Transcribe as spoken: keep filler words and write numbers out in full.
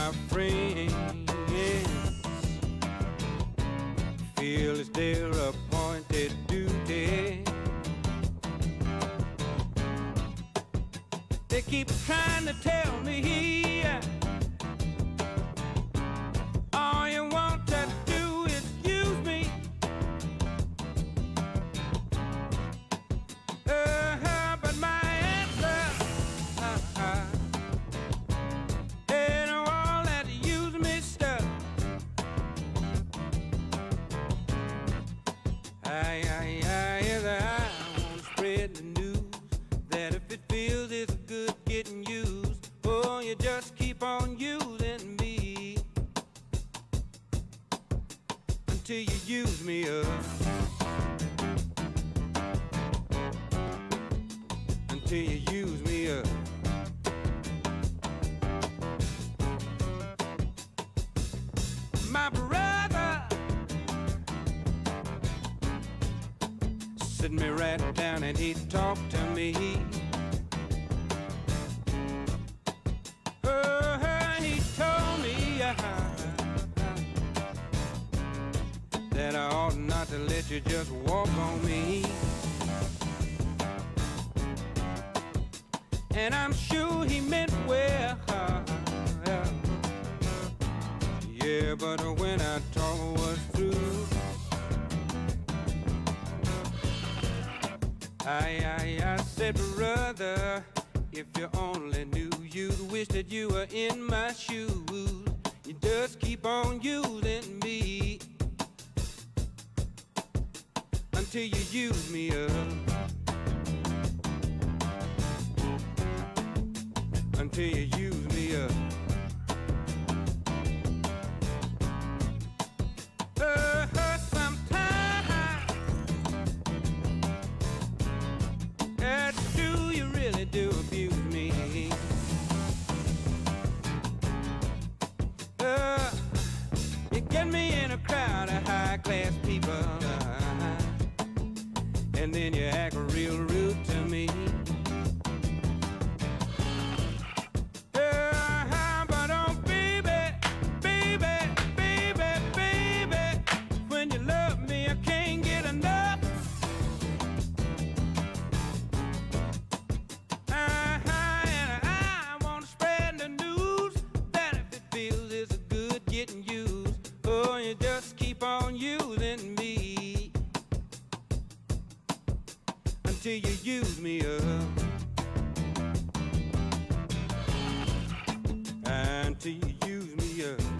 my friends feel it's their appointed duty. They keep trying to tell me all you want to do is use me. Uh, but my answer uh, uh, ain't all that use me stuff. I, I, I, yes, I want to spread the news that if it feels it's good getting used, oh, you just keep on using me until you use me up, until you use me up. My brother sit me right down and he talked to me. Oh, he told me uh, that I ought not to let you just walk on me. And I'm sure he meant well, yeah, but when I talk was through, I, I, I said, brother, if you only knew, you'd wish that you were in my shoes. You just keep on using me until you use me up, until you use me up. Uh, sometimes, uh, do you really do abuse me? Uh, you get me in a crowd of high-class people, uh, and then you act real rude to me. Uh, but oh, baby, baby, baby, baby, when you love me, I can't get enough. Uh, and I want to spread the news that if it feels it's good getting used, oh, you just keep on using me until you use me up, until you use me up.